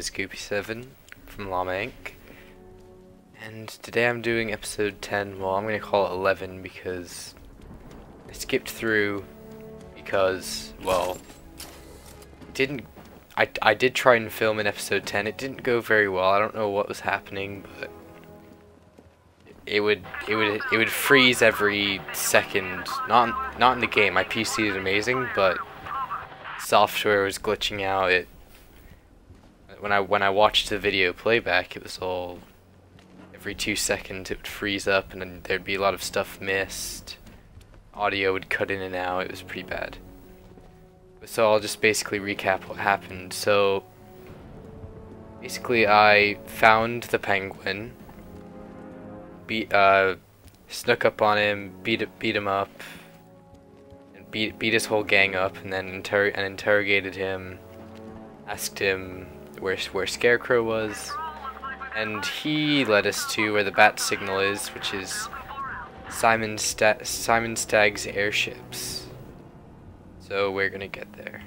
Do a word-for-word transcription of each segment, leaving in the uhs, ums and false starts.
is Goopy seven from Llama Incorporated. And today I'm doing episode ten, well I'm going to call it eleven because I skipped through because, well, didn't, I, I did try and film in episode ten, it didn't go very well, I don't know what was happening, but it would, it would, it would freeze every second, not, not in the game, my P C is amazing, but software was glitching out, it, when I, when I watched the video playback, it was all, every two seconds it would freeze up and then there'd be a lot of stuff missed. Audio would cut in and out, it was pretty bad. So I'll just basically recap what happened. So basically I found the penguin, beat, uh, snuck up on him, beat, beat him up, and beat, beat his whole gang up, and then inter and interrogated him, asked him where, where Scarecrow was. And he led us to where the bat signal is, which is Simon, Sta Simon Stagg's airships. So we're gonna get there.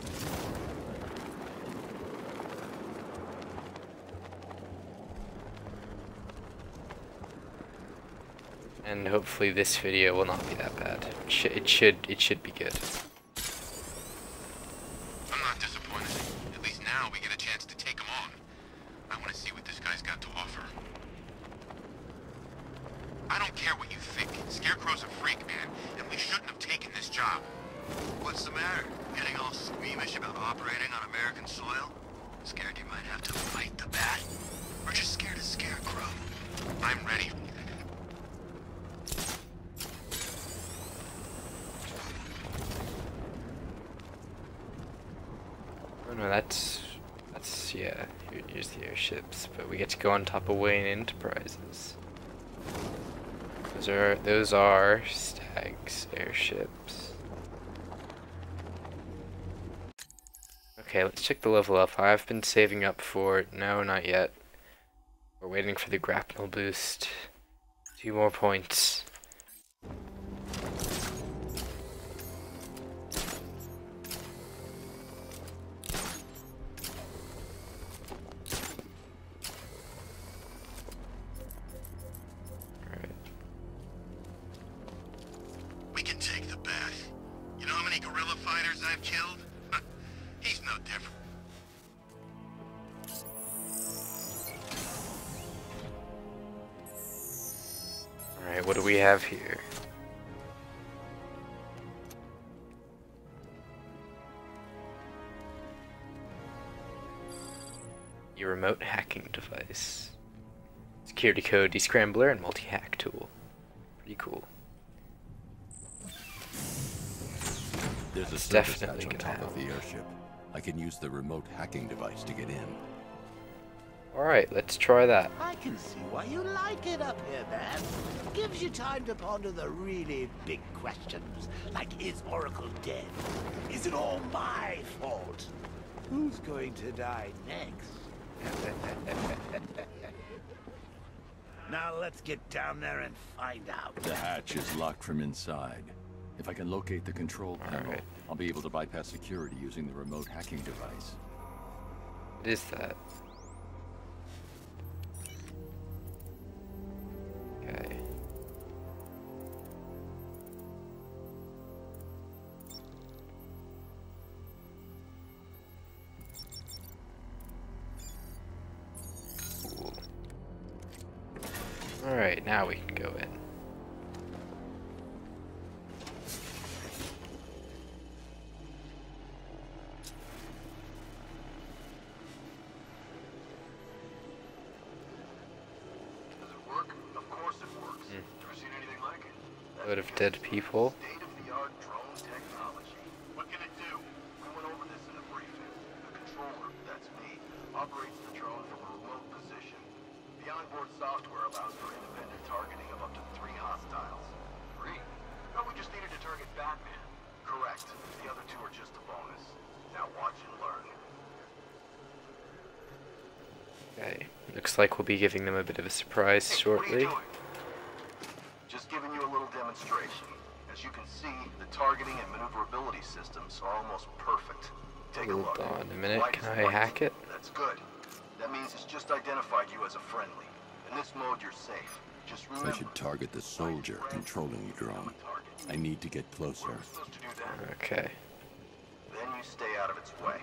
And hopefully this video will not be that bad. It, sh it should it should be good. I'm not disappointed. At least now we get a chance to take him on. I want to see what this guy's got to offer. I don't care what you think. Scarecrow's a freak, man, and we shouldn't have taken this job. What's the matter? Getting all squeamish about operating on American soil? Scared you might have to fight the bat? Or just scared of Scarecrow? I'm ready. Oh no, that's... That's, yeah, here, here's the airships, but we get to go on top of Wayne Enterprises. Those are, those are Stagg's airships. Okay, let's check the level up. I've been saving up for it. No, not yet. We're waiting for the grapnel boost. Two more points. I've killed? He's no different. Alright, what do we have here? Your remote hacking device. Security code, descrambler, and multi-hack tool. Pretty cool. There's a It's service definitely hatch on gonna top of the happen. airship. I can use the remote hacking device to get in. Alright, let's try that. I can see why you like it up here, man. Gives you time to ponder the really big questions, like is Oracle dead? Is it all my fault? Who's going to die next? Now let's get down there and find out. The hatch is locked from inside. If I can locate the control panel, Alright. I'll be able to bypass security using the remote hacking device. What is that? Okay. Cool. Alright, now we can go in. Load of dead people. State-of-the-art drone technology. What can it do? We went over this in a briefing. The controller, that's me, operates the drone from a remote position. The onboard software allows for independent targeting of up to three hostiles. Three? No, we just needed to target Batman. Correct. The other two are just a bonus. Now watch and learn. Okay. Looks like we'll be giving them a bit of a surprise Hey, shortly. what are you doing? Just giving you a little demonstration. As you can see, the targeting and maneuverability systems are almost perfect. Take a Hold look. on a minute, Light can is I white. hack it? That's good. That means it's just identified you as a friendly. In this mode, you're safe. Just remember... I should target the soldier controlling the drone. I need to get closer. We're supposed to do that. Okay. Then you stay out of its way.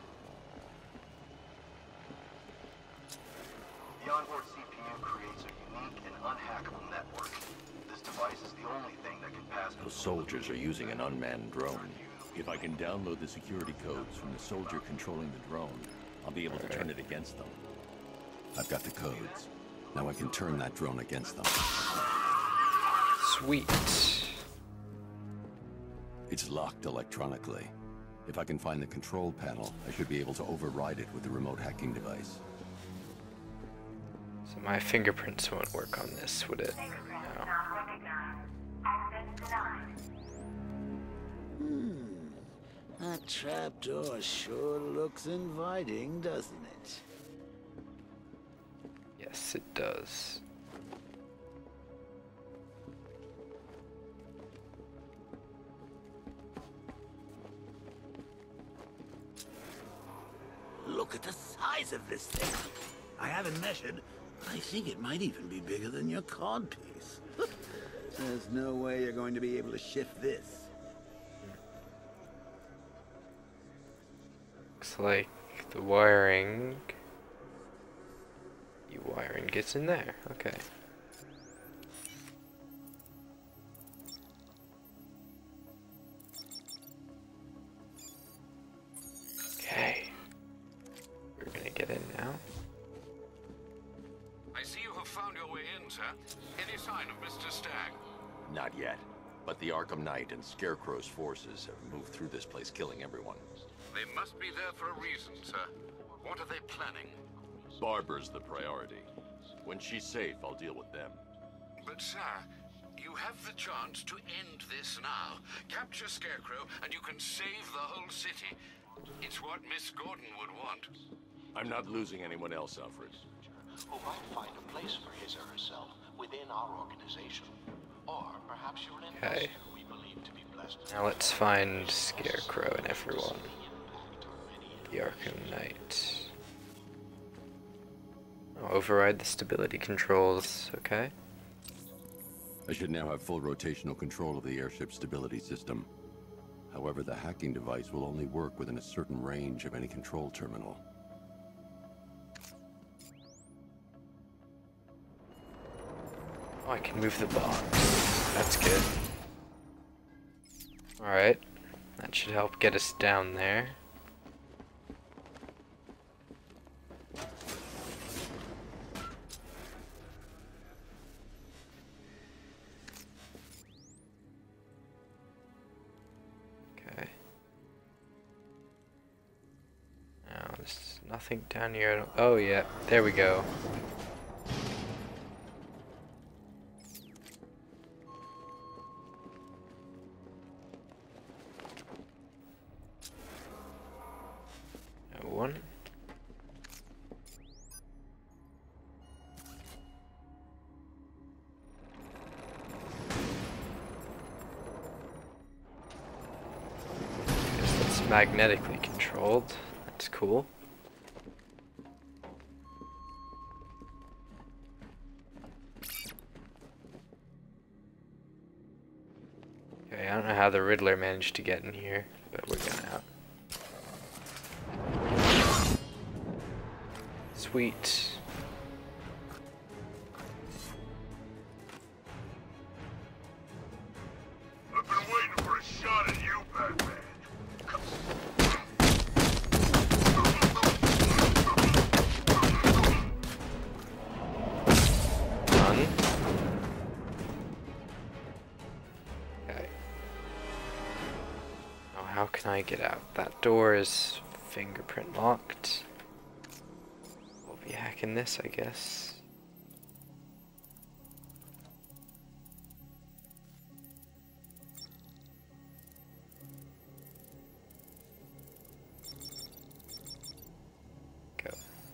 The onboard C P U creates a unique and unhackable network. This device is the only thing that can pass... Those soldiers are using an unmanned drone. If I can download the security codes from the soldier controlling the drone, I'll be able to turn it against them. I've got the codes. Now I can turn that drone against them. Sweet. It's locked electronically. If I can find the control panel, I should be able to override it with the remote hacking device. So my fingerprints won't work on this, would it? No. Hmm. That trapdoor sure looks inviting, doesn't it? Yes, it does. Look at the size of this thing. I haven't measured. I think it might even be bigger than your codpiece. There's no way you're going to be able to shift this. Looks like the wiring... You wiring gets in there. Okay. Okay. We're gonna get in now. I see you have found your way in, sir. Any sign of Mister Stagg? Not yet. But the Arkham Knight and Scarecrow's forces have moved through this place, killing everyone. They must be there for a reason, sir. What are they planning? Barbara's the priority. When she's safe, I'll deal with them. But, sir, you have the chance to end this now. Capture Scarecrow, and you can save the whole city. It's what Miss Gordon would want. I'm not losing anyone else, Alfred. Who might find a place for his or herself within our organization. Or perhaps you're an Okay. investor we believe to be blessed. Now let's find Scarecrow and everyone. The Arkham Knight. Oh, override the stability controls, okay. I should now have full rotational control of the airship stability system. However, the hacking device will only work within a certain range of any control terminal. Oh, I can move the box. That's good. Alright. That should help get us down there. Okay. Now, there's nothing down here. Oh, yeah. There we go. One. Guess that's magnetically controlled. That's cool. Okay, I don't know how the Riddler managed to get in here, but we're going out. Sweet. I've been waiting for a shot at you, Batman. Done. Okay. Now how can I get out? That door is fingerprint locked. We'll be hacking this, I guess. Go.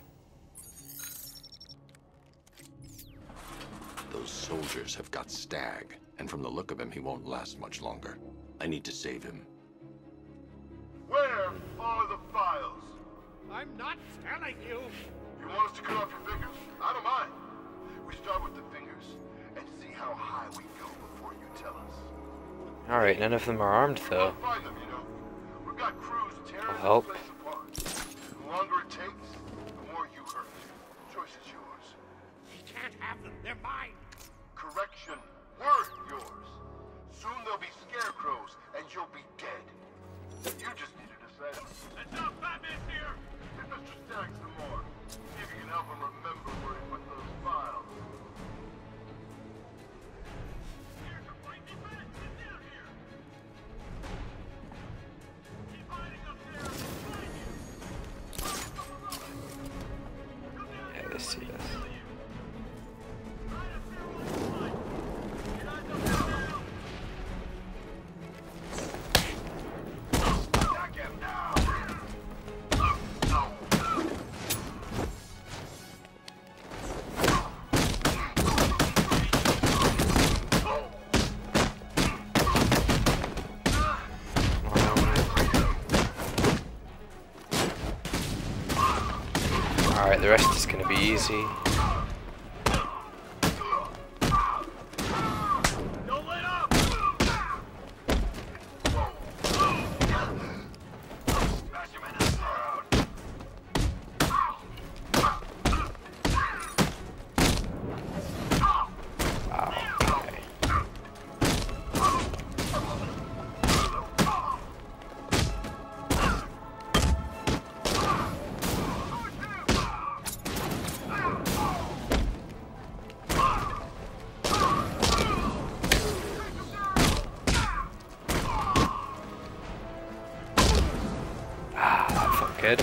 Those soldiers have got Stagg, and from the look of him, he won't last much longer. I need to save him. Where are the files? I'm not telling you. You want us to cut off your fingers? I don't mind. We start with the fingers and see how high we go before you tell us. Alright, none of them are armed though. We'll find them, you know. We've got crews tearing Will this help. place apart. The longer it takes, the more you hurt. Choice is yours. He can't have them. They're mine. Correction. Word yours. Soon there'll be scarecrows and you'll be dead. You just need to decide. And now Batman's here. Give Mister Stagg some more. See if you can help him remember where he put those files. Here's your point. Get back. Get down here. Keep hiding up there. Find you. Yeah, they see us. Alright, the rest is gonna be easy. Don't let up! Smash him in the throat! Wow, okay. Ah, that felt good.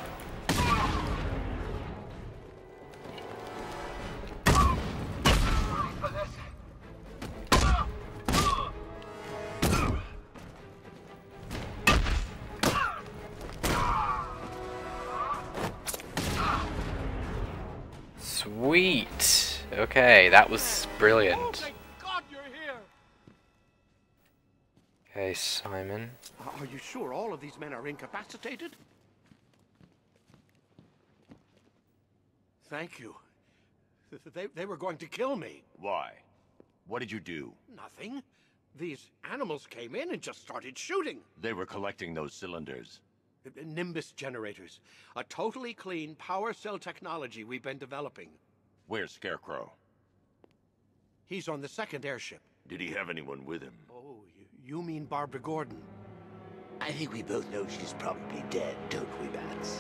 Sweet. Okay, that was brilliant. Thank God you're here. Okay, Simon. Are you sure all of these men are incapacitated? Thank you. They, they were going to kill me. Why? What did you do? Nothing. These animals came in and just started shooting. They were collecting those cylinders. Nimbus generators. A totally clean power cell technology we've been developing. Where's Scarecrow? He's on the second airship. Did he have anyone with him? Oh, you, you mean Barbara Gordon? I think we both know she's probably dead, don't we, Bats?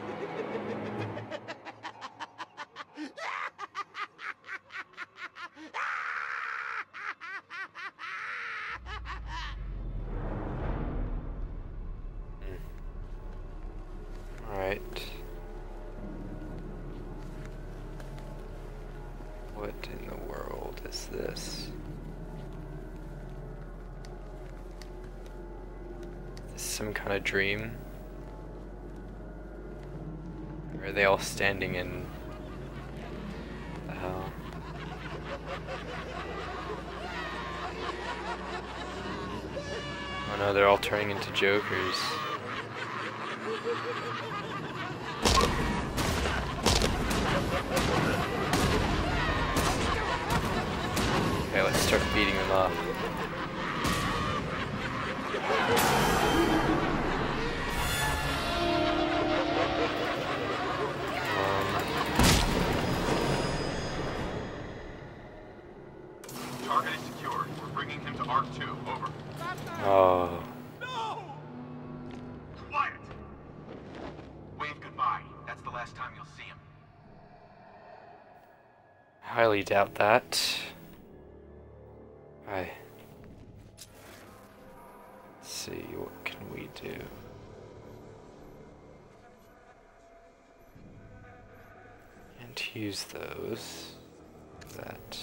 Alright. What in the world is this? Is this some kind of dream? Or are they all standing in the hell? Oh no, they're all turning into jokers. Okay, let's start beating them up. Target is secured. We're bringing him to Arc two. Over. Oh. No! Quiet! Wave goodbye. That's the last time you'll see him. Highly doubt that. I. Let's see, what can we do? Can't use those. That.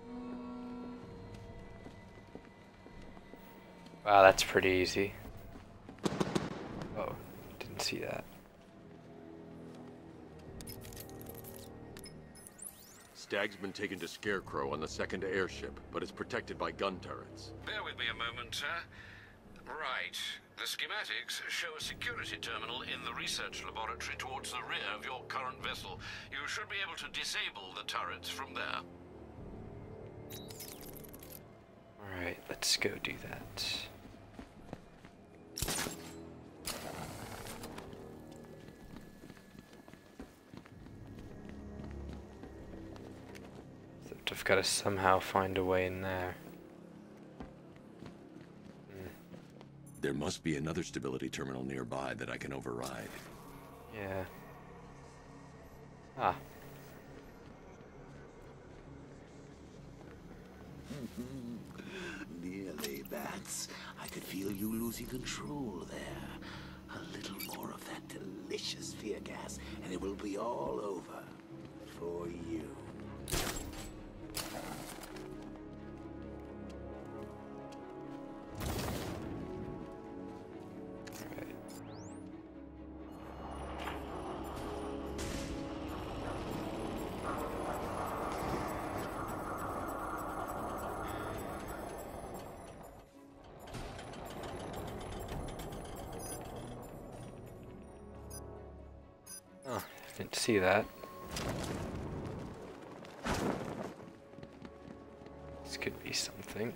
Wow, that's pretty easy. didn't see that. Stagg's been taken to Scarecrow on the second airship, but is protected by gun turrets. Bear with me a moment, sir. Right. The schematics show a security terminal in the research laboratory towards the rear of your current vessel. You should be able to disable the turrets from there. Alright, let's go do that. Except I've got to somehow find a way in there. There must be another stability terminal nearby that I can override. Yeah. Ah. Nearly, Bats. I could feel you losing control there. A little more of that delicious fear gas, and it will be all over. For you. Oh, didn't see that. This could be something.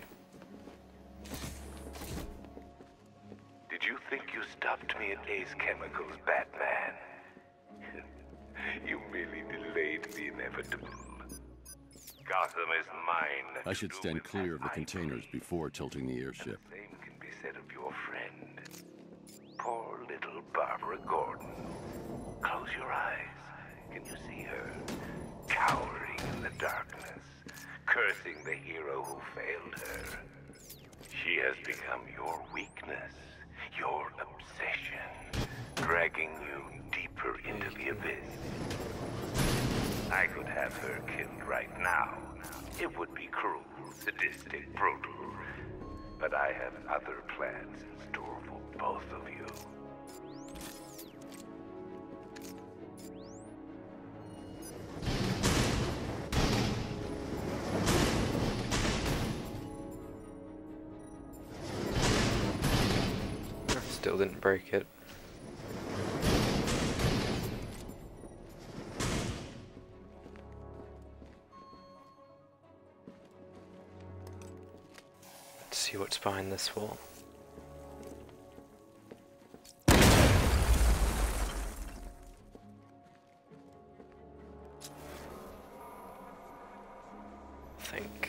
Did you think you stopped me at Ace Chemicals, Batman? You merely delayed the inevitable. Gotham is mine. I should stand clear of the containers before tilting the airship. The same can be said of your friend. Poor little Barbara Gordon. Close your eyes. Can you see her? Cowering in the darkness, cursing the hero who failed her. She has become your weakness, your obsession, dragging you deeper into the abyss. I could have her killed right now. It would be cruel, sadistic, brutal. But I have other plans in store for both of you. Still didn't break it. Let's see what's behind this wall. I think.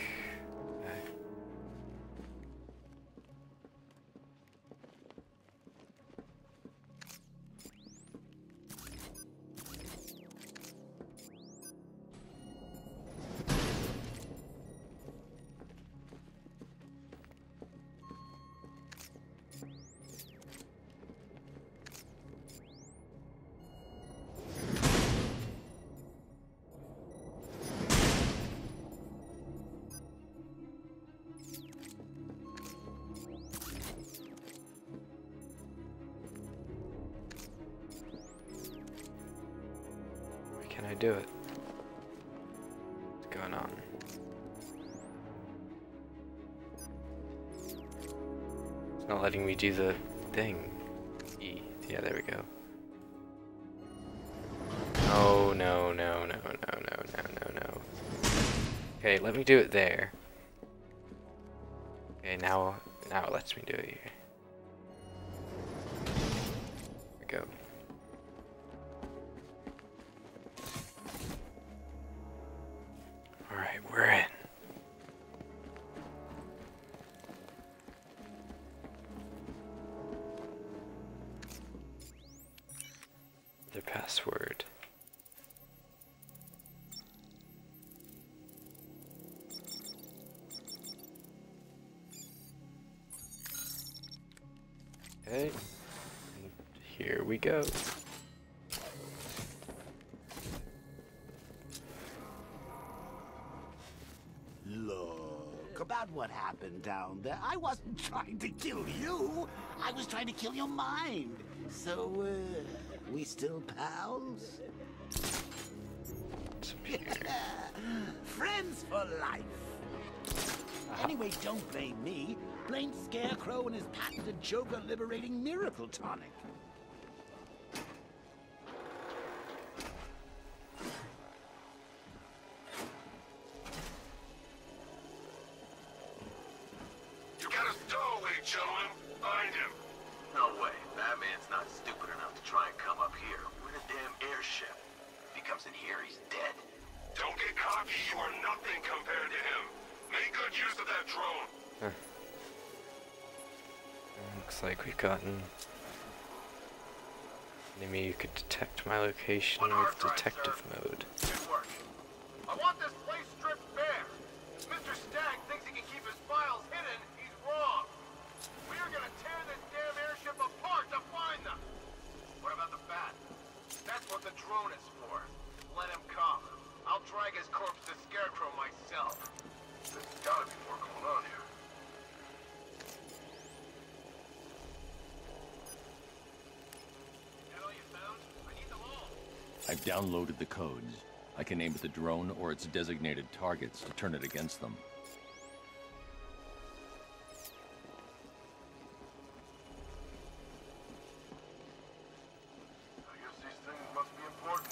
Can I do it? What's going on? It's not letting me do the thing. E. Yeah, there we go. Oh no no no no no no no no. Okay, let me do it there. Okay, now now it lets me do it here. There we go. Alright, we're in. Their password. Okay, and here we go. Look, about what happened down there. I wasn't trying to kill you. I was trying to kill your mind. So, uh, we still pals? Friends for life. Uh-huh. Anyway, don't blame me. Blame Scarecrow and his patented Joker-liberating miracle tonic. You got a stowaway, gentlemen. Find him. No way. Batman's not stupid enough to try and come up here. We're in a damn airship. If he comes in here, he's dead. Don't get cocky. You are nothing compared to him. Make good use of that drone. Huh. Looks like we've gotten enemy. You could detect my location with detective mode. Good work. I want this place stripped bare. If Mister Stagg thinks he can keep his files hidden, he's wrong. We are gonna tear this damn airship apart to find them. What about the bat? That's what the drone is for. Let him come. I'll drag his corpse to Scarecrow myself. There's gotta be more going on here. That all you found? I need them all. I've downloaded the codes. I can aim at the drone or its designated targets to turn it against them. I guess these things must be important.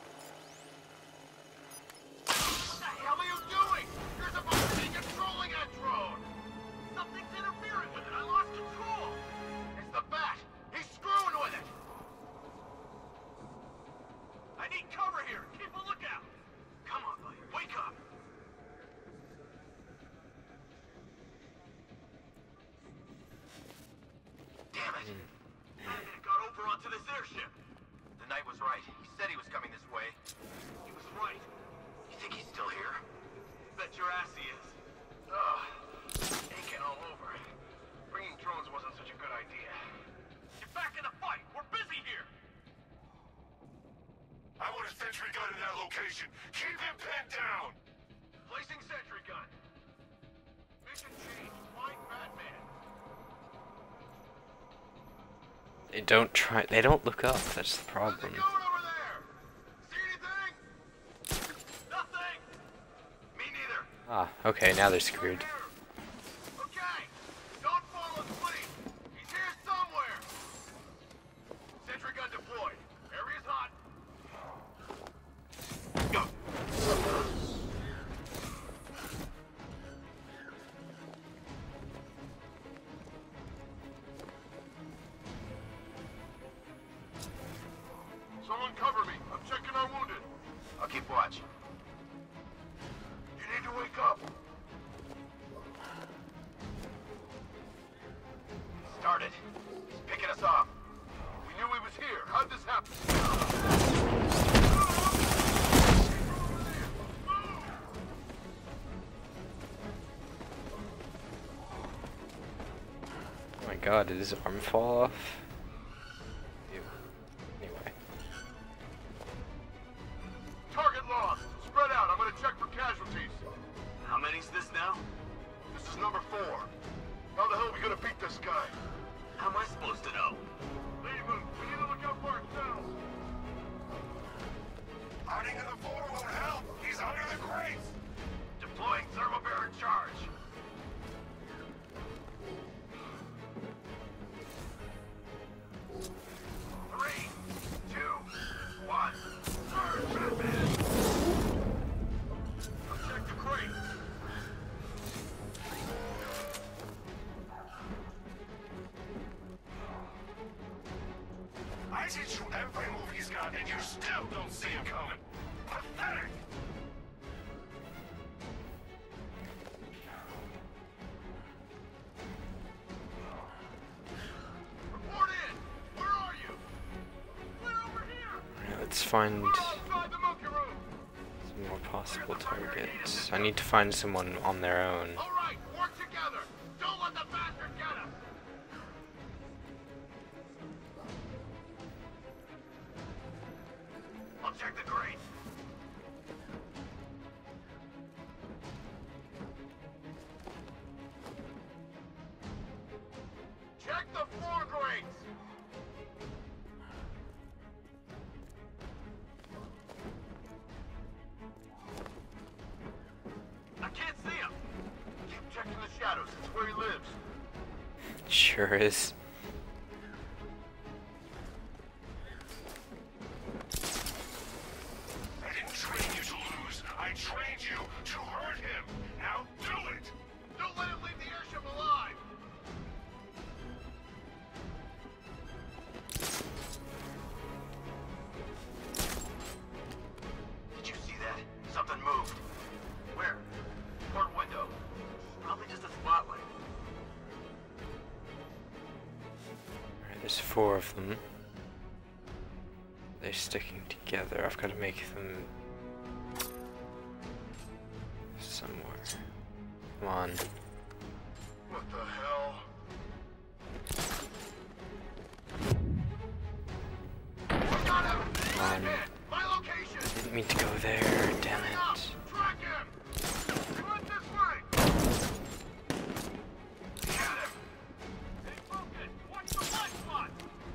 What the hell are you doing? You're supposed to be controlling that drone! Something's interfering with it! I lost control! It's the bat! He's screwing with it! I need cover here! Keep a lookout! Come on, buddy. Wake up! Damn it! Batman got over onto this airship! The Knight was right. He said he was coming this way. He was right. You think he's still here? Bet your ass he is. Ugh. Aching all over. Bringing drones wasn't such a good idea. Get back in the fight! We're busy here! I want a sentry gun in that location. Keep him pinned down! Placing sentry gun. Mission change. Find Batman. They don't try. They don't look up. That's the How's problem. it going over there? See anything? Nothing! Me neither. Ah, okay. Now they're screwed. Okay, don't fall asleep. He's here somewhere. Sentry gun deployed. Area's hot. Go. Someone cover me. I'm checking our wounded. I'll keep watch. You need to wake up. Started. He's picking us off. We knew he was here. How'd this happen? Oh my god, did his arm fall off? Ew. Anyway. Target lost. Spread out. I'm gonna check for casualties. How many's this now? This is number four. How the hell are we gonna beat this guy? How am I supposed to know? Leave him. We need to look out for ourselves. Hiding in the floor won't help. He's under the crates. Deploying thermobaric charge. Three, two, one. Surge, Batman. I'll check the crate. I teach you every move he's got, and you still don't see him coming. Pathetic! Report in! Where are you? We're over here! Alright, let's find We're outside the monkey room! some more possible targets. I need to find someone on their own. All right, work together! Don't let the bastard get us! I'll check the grate. Check the floor grates! shadows. It's where he lives. Sure is. I didn't train you to lose. I trained you to hurt him. Now do it. Don't let him leave the airship alive. Did you see that? Something moved. Where? Port window. Probably just a spotlight. Alright, there's four of them. They're sticking together. I've got to make them somewhere. Come on. What the hell? Come on. My location! Didn't mean to go there, damn it. Track him! He went this way! Got him! Stay focused! Watch the blind spot!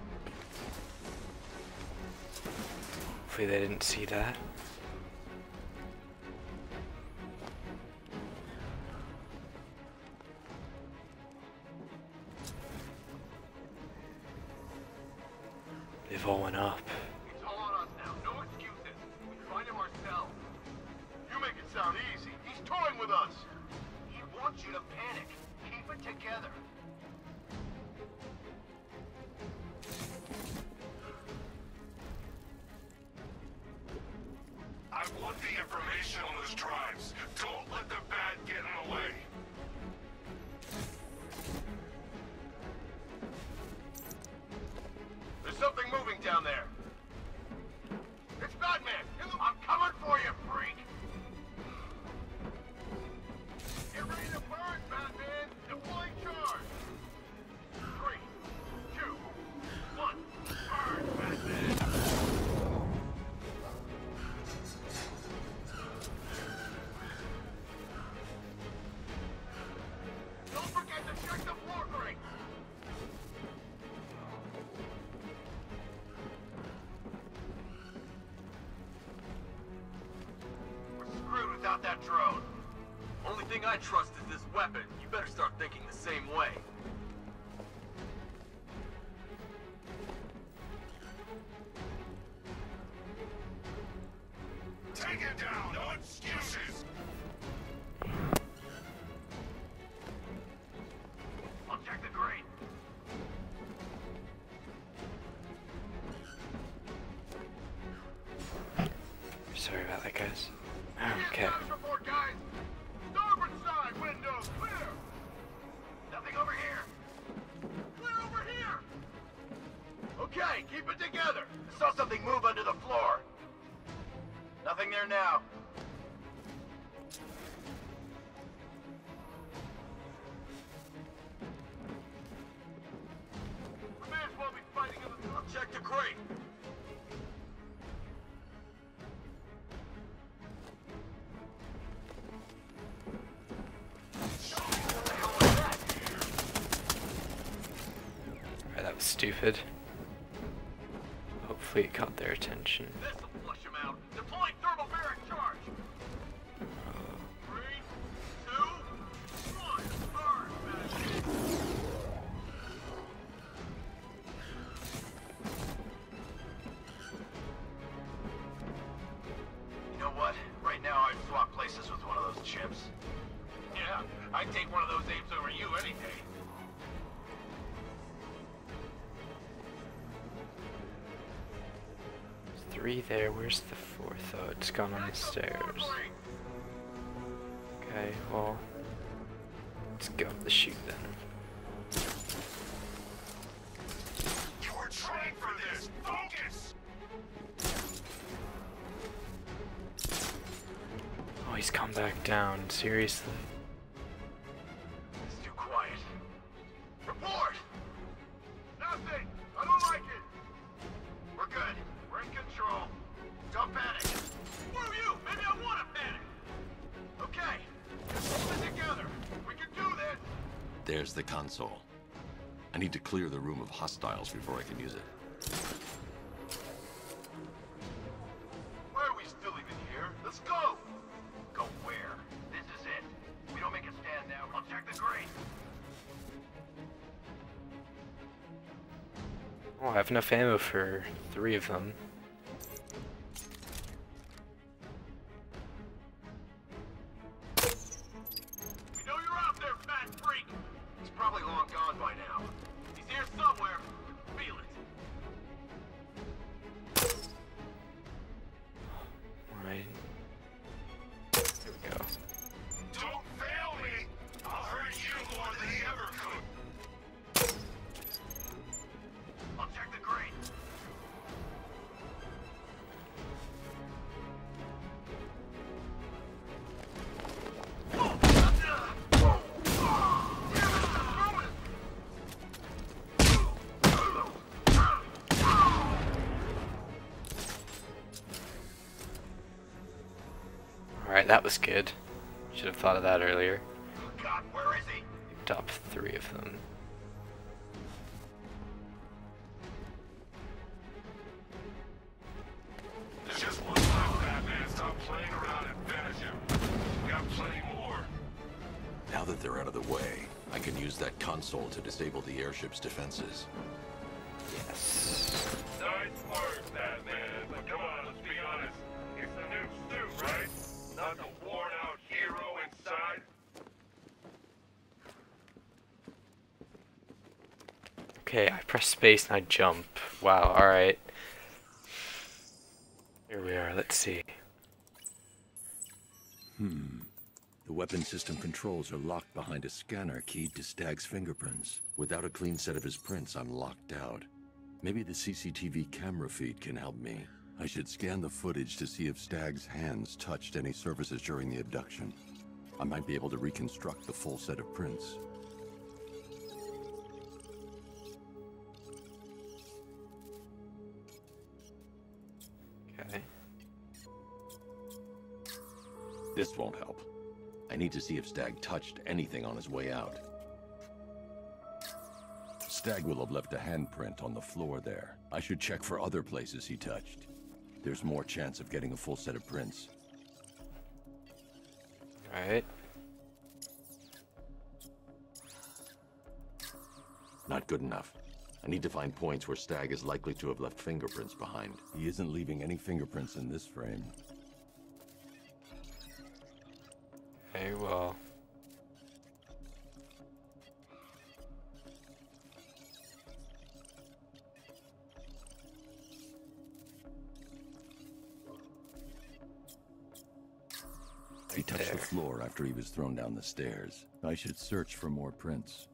Hopefully they didn't see that. They've all went up. It's all on us now. No excuses. We find him ourselves. You make it sound easy. He's toying with us. He wants you to panic. Keep it together. I want the information on those drives. Don't let the bad get in the way. There's something moving down there. It's Batman! I'm coming for you, freak! Get ready to burn, Batman! Deploying charge! Three, two, one, burn, Batman! Don't forget to check the floor grates! We're screwed without that drone. Only thing I trust is this weapon. You better start thinking the same way. Take it down! No excuses! I'll check the grate. Sorry about that, guys. Okay. Status report, guys. Starboard side window clear. Nothing over here. Clear over here. Okay, keep it together. I saw something move under the floor. Nothing there now. We may as well be fighting in the... I'll check the crate. Alright, that was stupid. Hopefully it caught their attention. This'll flush him out. Deploying thermobaric charge. Three, two, one. Burn, Batman. You know what? Right now I'd swap places with one of those chips. Yeah, I'd take one of those apes over you any day. There's three there. Where's the fourth? Oh, it's gone on the stairs. Okay, well, let's go up the chute then. You were trained for this. Focus. Oh, he's come back down. Seriously? It's too quiet. Report! Nothing! I don't like it! We're good. We're in control. Don't panic. Screw you! Maybe I want to panic! Okay. Let's hold it together. We can do this! There's the console. I need to clear the room of hostiles before I can use it. Why are we still even here? Let's go! Go where? This is it. We don't make a stand now. I'll check the grate. I have enough ammo for three of them. We know you're out there, fat freak! He's probably long gone by now. He's here somewhere. Feel it. Alright. There we go. Don't fail me! I'll hurt you more than he ever could! I'll check the crate. Alright, that was good. Should have thought of that earlier. God, where is he? Picked up three of them. There's just one left, Batman. Stop playing around and finish him. We got plenty more. Now that they're out of the way, I can use that console to disable the airship's defenses. Yes. Nice work, Batman. But come on, let's be honest. It's the new suit, right? Not the worn-out hero inside. Okay, I press space and I jump. Wow, alright. Here we are, let's see. Hmm. The weapon system controls are locked behind a scanner keyed to Stagg's fingerprints. Without a clean set of his prints, I'm locked out. Maybe the C C T V camera feed can help me. I should scan the footage to see if Stagg's hands touched any surfaces during the abduction. I might be able to reconstruct the full set of prints. Okay. This won't help. I need to see if Stagg touched anything on his way out. Stagg will have left a handprint on the floor there. I should check for other places he touched. There's more chance of getting a full set of prints. Alright. Not good enough. I need to find points where Stagg is likely to have left fingerprints behind. He isn't leaving any fingerprints in this frame. Very well. He touched there. the floor after he was thrown down the stairs. I should search for more prints.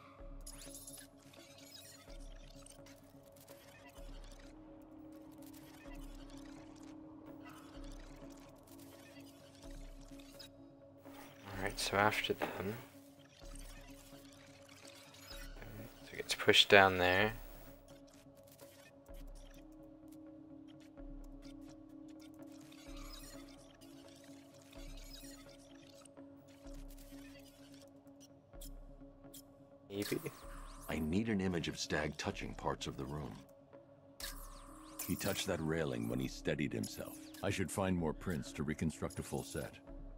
Alright, so after them, so it gets pushed down there. Maybe. I need an image of Stagg touching parts of the room. He touched that railing when he steadied himself. I should find more prints to reconstruct a full set.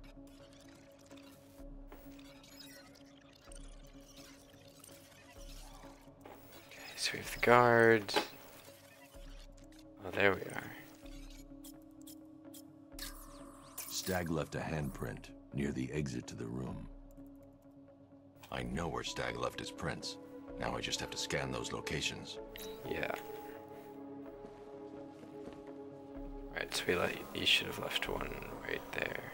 So we have the guards. Oh, there we are. Stagg left a handprint near the exit to the room. I know where Stagg left his prints. Now I just have to scan those locations. Yeah. Right, so we let you should have left one right there.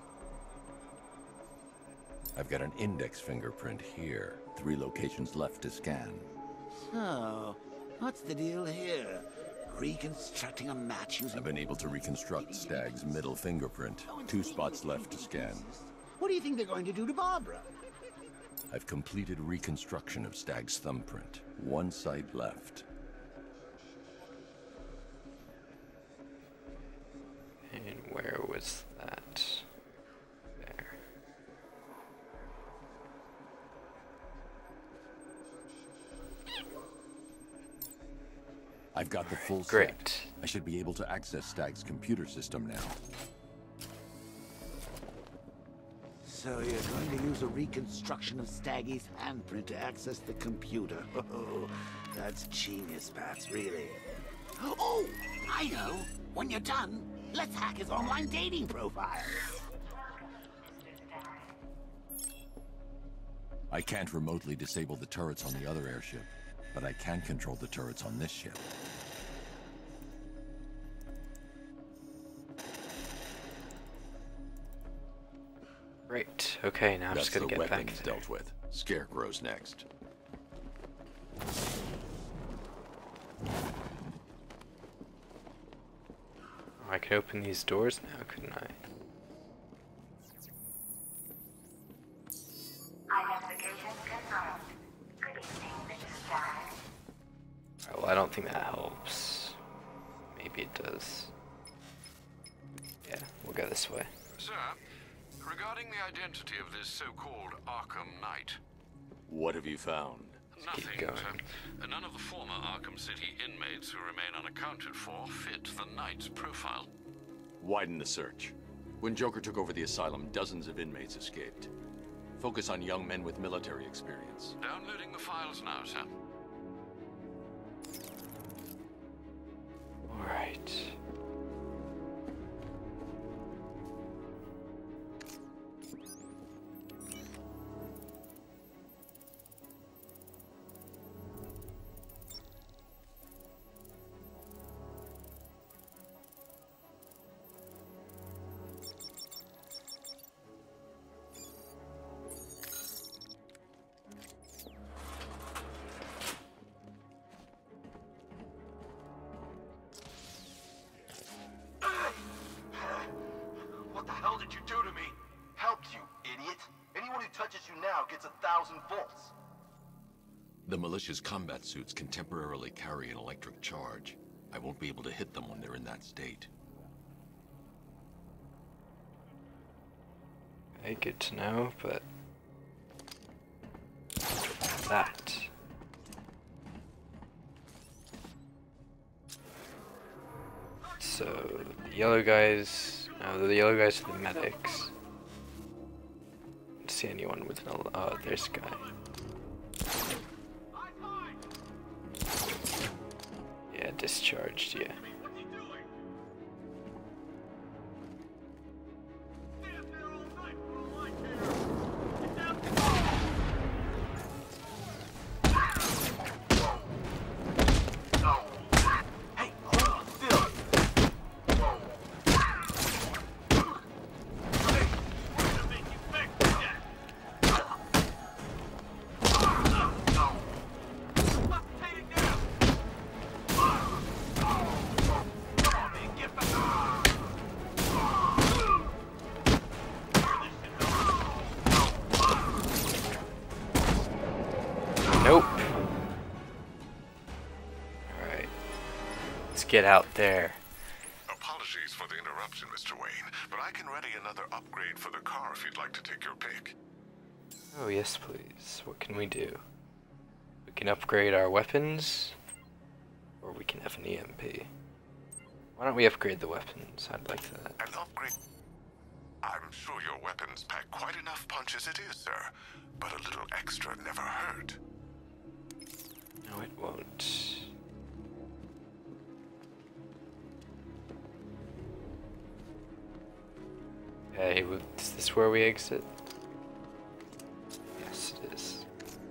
I've got an index fingerprint here. Three locations left to scan. So, what's the deal here? Reconstructing a match using... I've been able to reconstruct Stagg's middle fingerprint. Two spots left to scan. What do you think they're going to do to Barbara? I've completed reconstruction of Stagg's thumbprint. One site left. And where was that? There. I've got the full Great. set. I should be able to access Stagg's computer system now. So you're going to use a reconstruction of Staggy's handprint to access the computer. That's genius, Bats, really. Oh, I know. When you're done, let's hack his online dating profile. I can't remotely disable the turrets on the other airship, but I can control the turrets on this ship. Great. Okay, now I'm That's just gonna the get back weapons in there. dealt with. Scarecrow's next. Oh, I can open these doors now, couldn't I? Identification confirmed. Good evening, Mister Stagg. Alright, well, I don't think that helps. Maybe it does. Yeah, we'll go this way. Sir, regarding the identity of this so-called Arkham Knight. What have you found? Nothing, keep going. sir. None of the former Arkham City inmates who remain unaccounted for fit the Knight's profile. Widen the search. When Joker took over the asylum, dozens of inmates escaped. Focus on young men with military experience. Downloading the files now, sir. Alright. What the hell did you do to me? Helped you, idiot. Anyone who touches you now gets a thousand volts. The militia's combat suits can temporarily carry an electric charge. I won't be able to hit them when they're in that state. Okay, good to know, but that. So the yellow guys, no, the yellow guys are the medics. Don't see anyone with an, oh, there's a guy. Yeah, discharged, yeah. Nope. Alright. Let's get out there. Apologies for the interruption, Mister Wayne, but I can ready another upgrade for the car if you'd like to take your pick. Oh, yes, please. What can we do? We can upgrade our weapons, or we can have an E M P. Why don't we upgrade the weapons? I'd like that. An upgrade? I'm sure your weapons pack quite enough punch as it is, sir, but a little extra never hurt. No, it won't. Hey, is this where we exit? Yes, it is.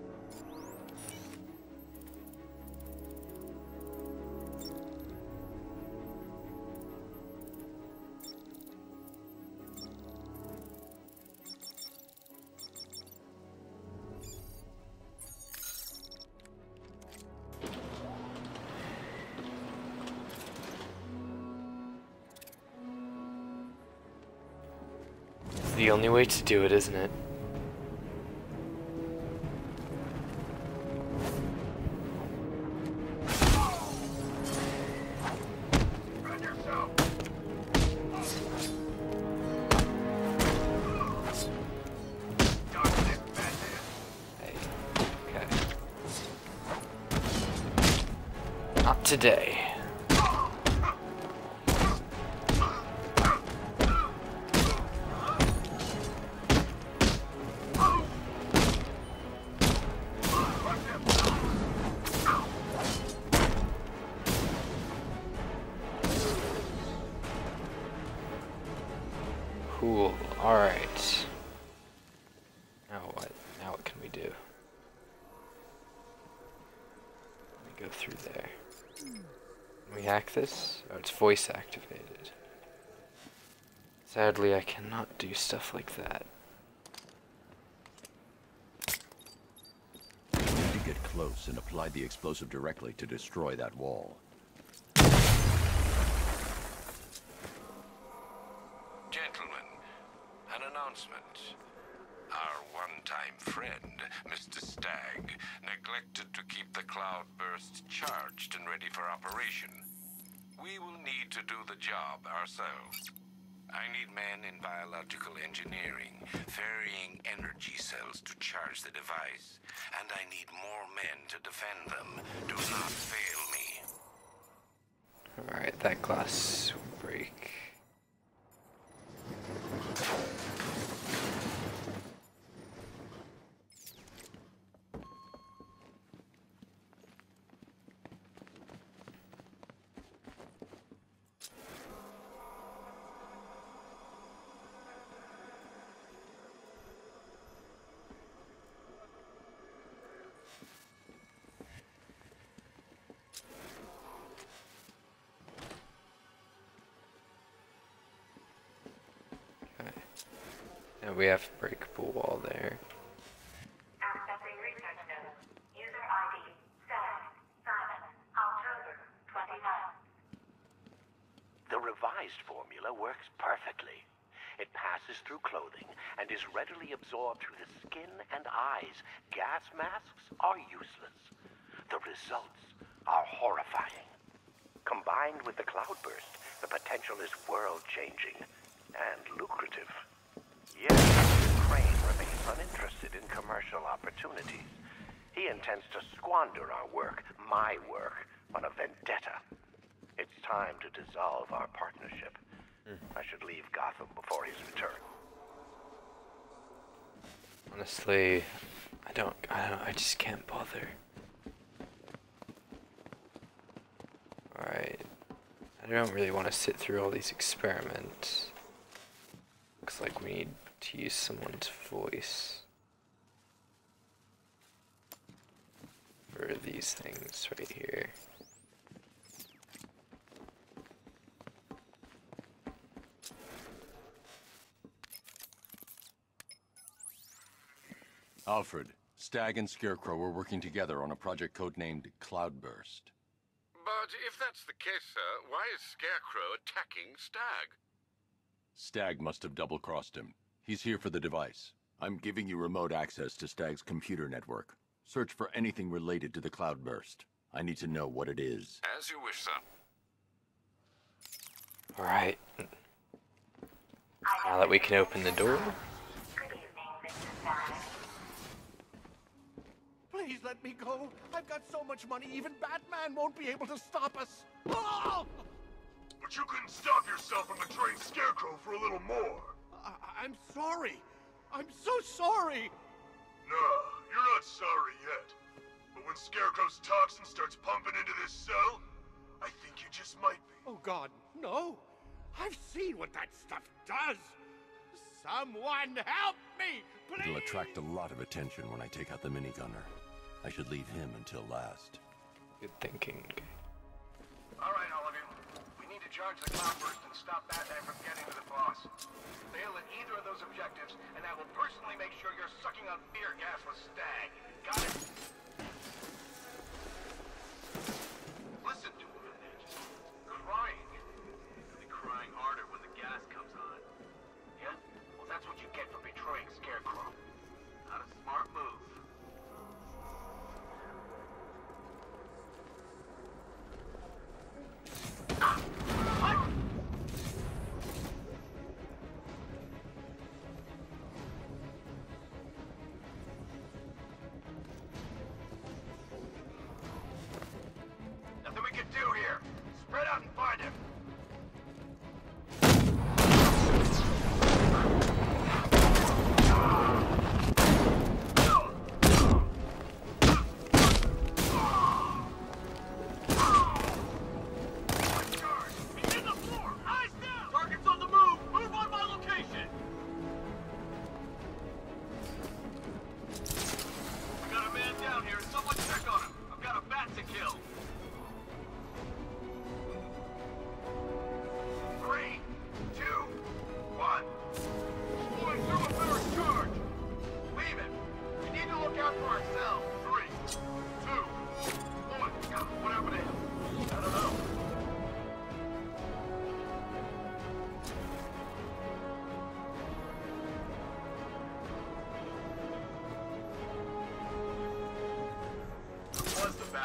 It's the only way to do it, isn't it? Hey, okay. Not today. Cool. Alright. Now what? Now what can we do? Let me go through there. Can we hack this? Oh, it's voice activated. Sadly, I cannot do stuff like that. I need to get close and apply the explosive directly to destroy that wall. Gentlemen, an announcement. Our one-time friend, Mister Stagg, neglected to keep the cloudburst charged and ready for operation. We will need to do the job ourselves. I need men in biological engineering, ferrying energy cells to charge the device, and I need more men to defend them. Do not fail me. Alright, that glass will break. And we have a breakable wall there. Accessing research node. User I D Stagg Simon October twenty-ninth. The revised formula works perfectly. It passes through clothing and is readily absorbed through the skin and eyes. Gas masks are useless. The results are horrifying. Combined with the cloudburst, the potential is world-changing and lucrative. Yet, Crane remains uninterested in commercial opportunities. He intends to squander our work, my work, on a vendetta. It's time to dissolve our partnership. Mm. I should leave Gotham before his return. Honestly, I don't, I don't, I just can't bother. Alright. I don't really want to sit through all these experiments. Looks like we need to use someone's voice for these things right here. Alfred, Stagg and Scarecrow were working together on a project codenamed Cloudburst. But if that's the case, sir, why is Scarecrow attacking Stagg? Stagg must have double-crossed him. He's here for the device. I'm giving you remote access to Stagg's computer network. Search for anything related to the Cloudburst. I need to know what it is. As you wish, sir. Alright. Now that we can open the door. Good evening, Mister Stagg. Please let me go. I've got so much money, even Batman won't be able to stop us. Oh! But you couldn't stop yourself from betraying Scarecrow for a little more. I I'm sorry. I'm so sorry. No, you're not sorry yet. But when Scarecrow's toxin starts pumping into this cell, I think you just might be. Oh, God, no. I've seen what that stuff does. Someone help me, please! It'll attract a lot of attention when I take out the minigunner. I should leave him until last. Good thinking. All right, all of you. We need to charge the cloudburst and stop Batman from getting to the boss. Fail at either of those objectives, and I will personally make sure you're sucking on fear gas with Stagg. Got it? Listen to him, Edge. Crying. He'll be crying harder when the gas comes on. Yeah? Well, that's what you get for betraying Scarecrow. Not a smart move.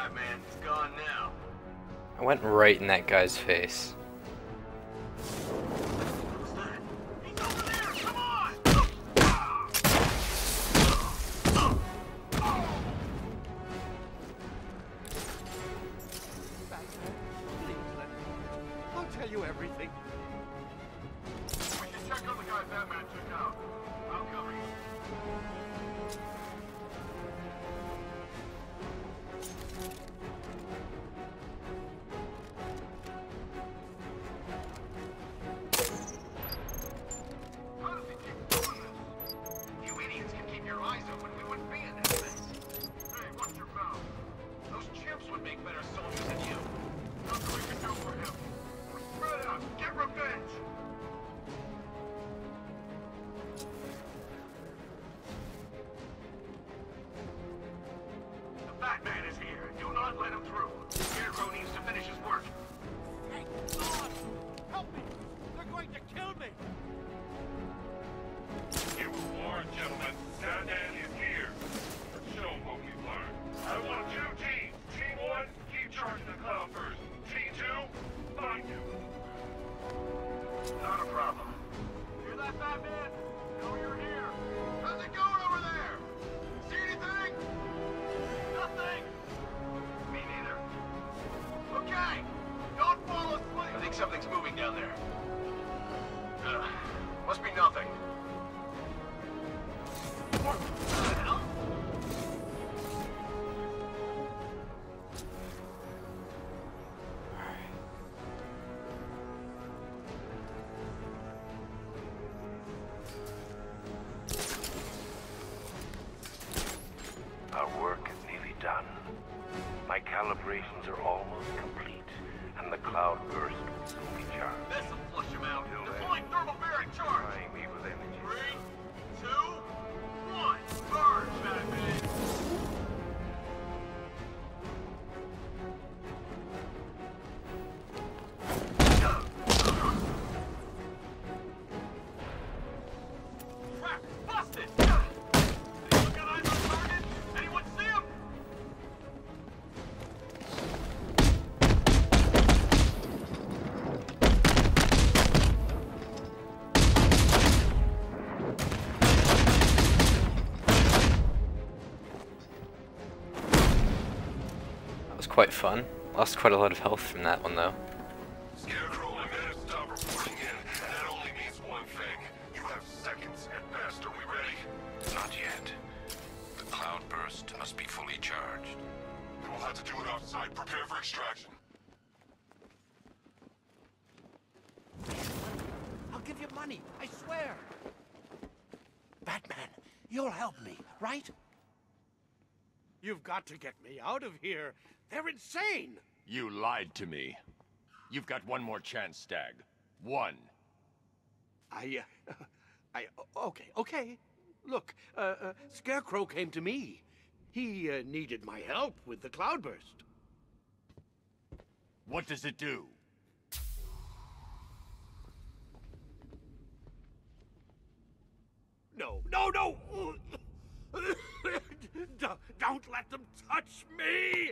Batman. It's gone now. I went right in that guy's face. What's that? He's over there! Come on! I'll tell you everything. We can check on the guy Batman took out. I'll cover you. How does he keep doing this? You idiots can keep your eyes open. We wouldn't be in this mess. Hey, watch your mouth. Those chimps would make better soldiers than you. Nothing we can do for him. Spread out. Get revenge. The Batman is here. Do not let him through. Scarecrow needs to finish his work. Thank God! Help me! They're going to kill me! You were warned, gentlemen. Batman is here. Show 'em what we've learned. I want two teams. Team one, keep charging the cloudburst. Team two, find him. Not a problem. Hear that, Batman? Know you're here. How's it going over there? See anything? Nothing. Me neither. Okay. Don't fall asleep. I think something's moving down there. Uh, must be nothing. What the hell? Our work is nearly done. My calibrations are almost complete, and the cloudburst will be charged. This'll flush him out. Deploying thermobaric charge. Supplying me with energy. Three, two, one. Charge, Batman. Crap! Busted! Anyone got eyes on target? Anyone see him? That was quite fun. Lost quite a lot of health from that one though. Scarecrow, I'm gonna stop reporting in, and that only means one thing. You have seconds at best. Are we ready? Not yet. The cloudburst must be fully charged. We'll have to do it outside. Prepare for extraction. I'll give you money, I swear! Batman, you'll help me, right? You've got to get me out of here. They're insane! You lied to me. You've got one more chance, Stagg. One. I, uh, I, okay, okay. Look, uh, uh, Scarecrow came to me. He uh, needed my help with the cloudburst. What does it do? No, no, no! Don't, don't let them touch me!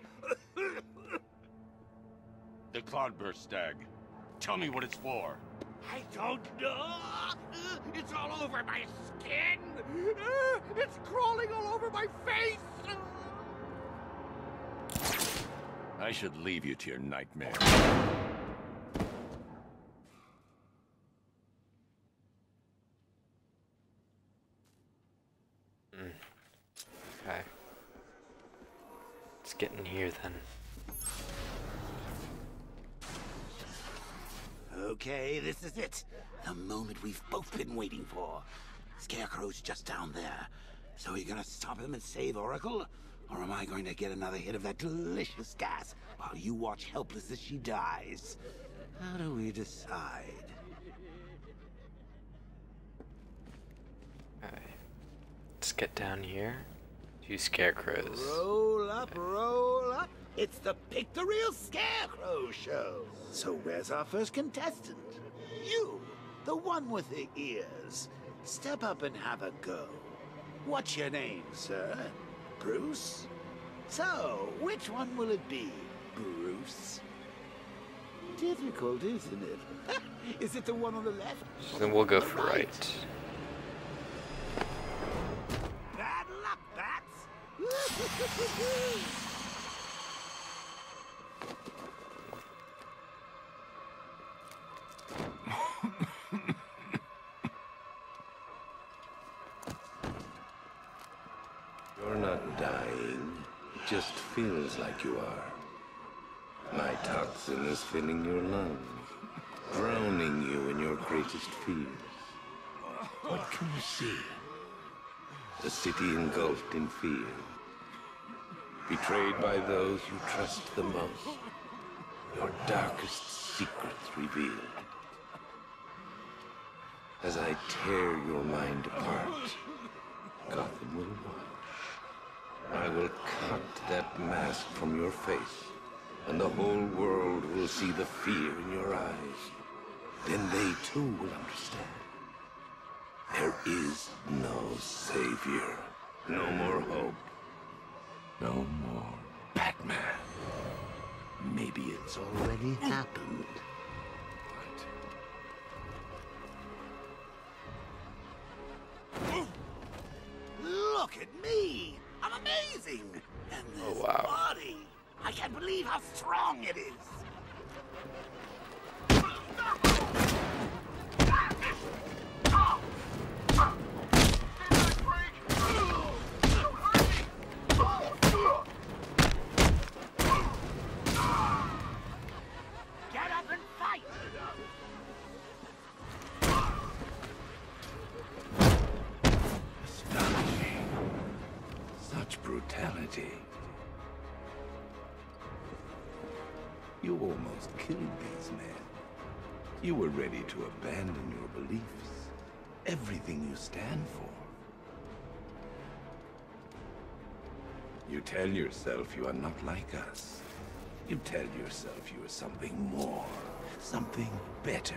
The cloudburst, Stagg. Tell me what it's for. I don't know. It's all over my skin. It's crawling all over my face. I should leave you to your nightmare. Okay. Let's get in here then. Okay, this is it. The moment we've both been waiting for. Scarecrow's just down there. So are you gonna stop him and save Oracle? Or am I going to get another hit of that delicious gas while you watch helpless as she dies? How do we decide? Alright. Let's get down here. Two scarecrows. Roll up, roll up. It's the Pick the Real Scarecrow show. So where's our first contestant? You, the one with the ears. Step up and have a go. What's your name, sir? Bruce? So, which one will it be, Bruce? Difficult, isn't it? Is it the one on the left? So then we'll go for right. Bad luck, bats! You're not dying. It just feels like you are. My toxin is filling your lungs, drowning you in your greatest fears. What can you see? A city engulfed in fear. Betrayed by those you trust the most. Your darkest secrets revealed. As I tear your mind apart, Gotham will watch. I will cut that mask from your face, and the whole world will see the fear in your eyes. Then they too will understand. There is no savior, no more hope, no more Batman. Maybe it's already happened. Look at me! I'm amazing! And this Oh, wow. body! I can't believe how strong it is! Get up and fight! Astonishing. Such brutality. You almost killed these men. You were ready to abandon your beliefs, everything you stand for. You tell yourself you are not like us. You tell yourself you are something more, something better.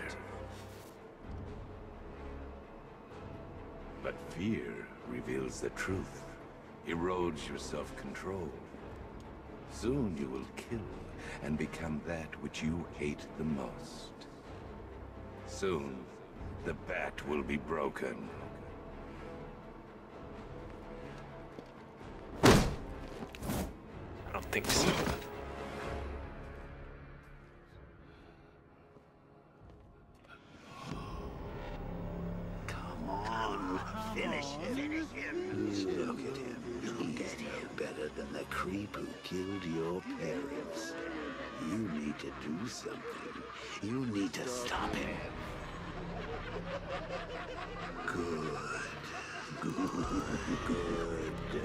But fear reveals the truth, erodes your self-control. Soon you will kill and become that which you hate the most. Soon, the bat will be broken. I don't think so. Come on, finish him. Finish him. Look at him. Look at him. Better than the creep who killed your parents. You need to do something. You need to stop him. Good. Good. Good.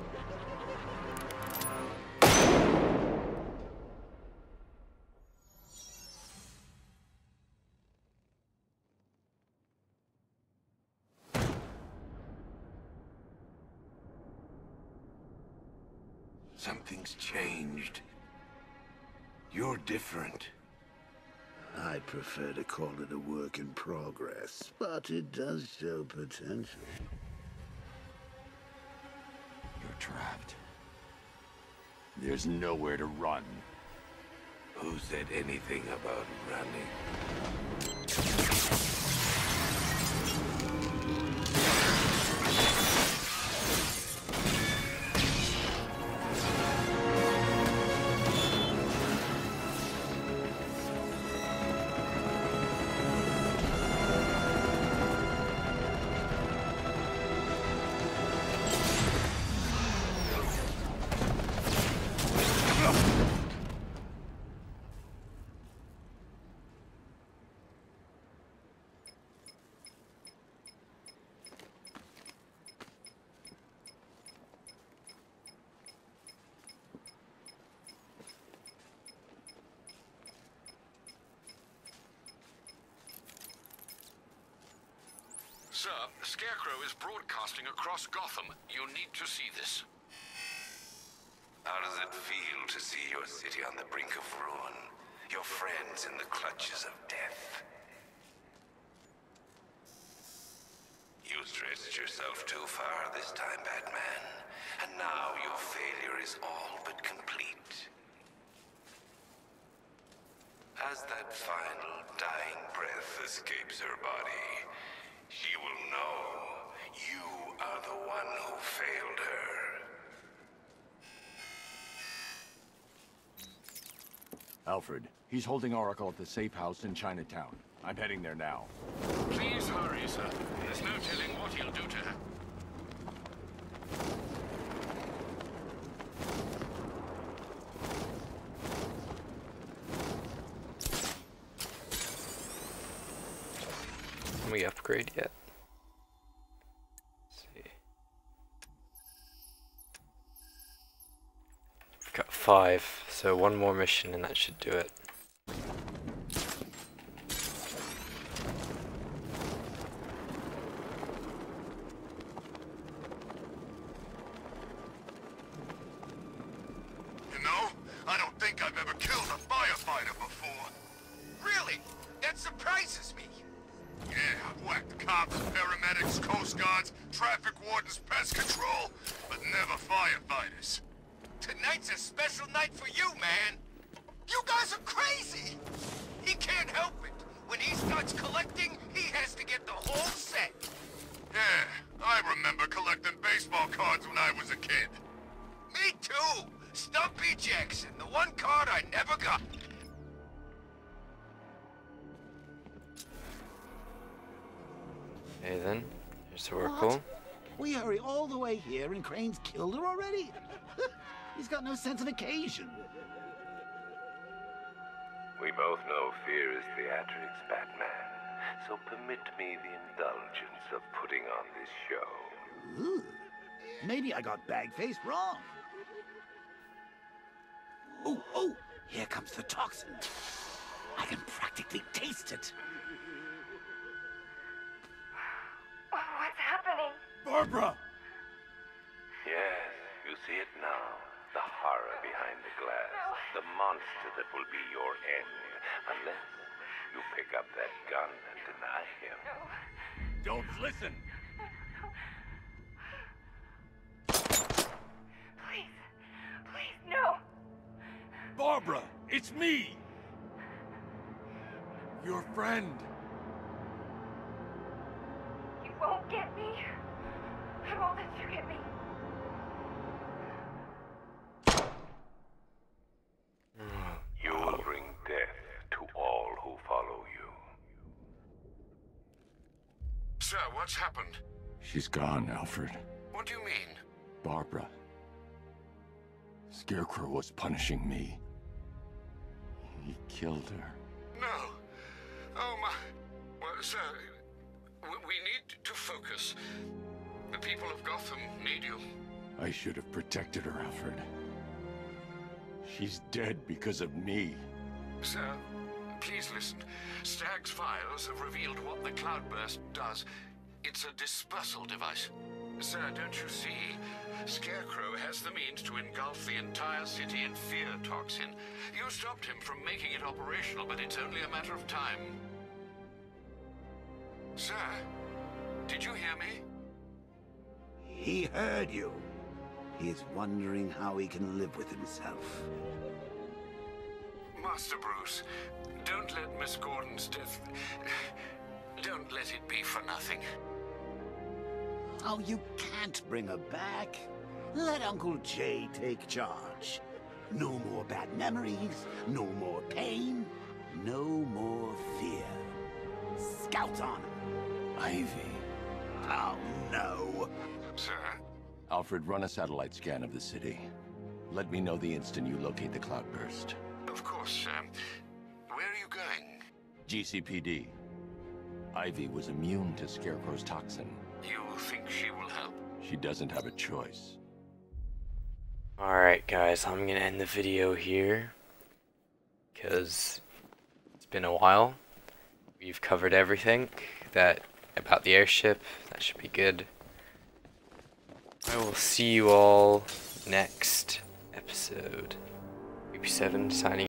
Something's changed. You're different. I'd prefer to call it a work in progress, but it does show potential. You're trapped. There's nowhere to run. Who said anything about running? Sir, the Scarecrow is broadcasting across Gotham. You need to see this. How does it feel to see your city on the brink of ruin? Your friends in the clutches of death? You stretched yourself too far this time, Batman. And now your failure is all but complete. As that final dying breath escapes her body, she will know you are the one who failed her. Alfred, he's holding Oracle at the safe house in Chinatown. I'm heading there now. Please hurry, sir. There's no telling what he'll do to her. Can we upgrade yet? Let's see. We've got five, so one more mission and that should do it. You know, I don't think I've ever killed a firefighter before. Really? That surprises me. Yeah, I've whacked cops, paramedics, coast guards, traffic wardens, pest control, but never firefighters. Tonight's a special night for you, man. You guys are crazy. He can't help it. When he starts collecting, he has to get the whole set. Yeah, I remember collecting baseball cards when I was a kid. Me too. Stumpy Jackson, the one card I never got. Okay then, here's the Oracle. What? We hurry all the way here and Crane's killed her already? He's got no sense of occasion. We both know fear is theatrics, Batman. So permit me the indulgence of putting on this show. Ooh. Maybe I got bag-faced wrong. Oh, oh, here comes the toxin. I can practically taste it. What's happening? Barbara! Yes, you see it now. The horror behind the glass. No. The monster that will be your end. Unless you pick up that gun and deny him. No. Don't listen! Please. Please, no. Barbara, it's me! Your friend. You won't get me. I won't let you get me. You will bring death to all who follow you. Sir, what's happened? She's gone, Alfred. What do you mean? Barbara. Scarecrow was punishing me. He killed her. No. Oh, my... Well, sir, w we need to focus. The people of Gotham need you. I should have protected her, Alfred. She's dead because of me. Sir, please listen. Stagg's files have revealed what the cloudburst does. It's a dispersal device. Sir, don't you see? Scarecrow has the means to engulf the entire city in fear toxin. You stopped him from making it operational, but it's only a matter of time. Sir, did you hear me? He heard you. He is wondering how he can live with himself. Master Bruce, don't let Miss Gordon's death... Don't let it be for nothing. Oh, you can't bring her back. Let Uncle Jay take charge. No more bad memories, no more pain, no more fear. Scouts on her. Ivy. Oh, no. Sir? Alfred, run a satellite scan of the city. Let me know the instant you locate the cloudburst. Of course, sir. Where are you going? G C P D. Ivy was immune to Scarecrow's toxin. You think she will help? She doesn't have a choice. Alright guys, I'm gonna end the video here because it's been a while. We've covered everything that about the airship. That should be good. I will see you all next episode. B P seven signing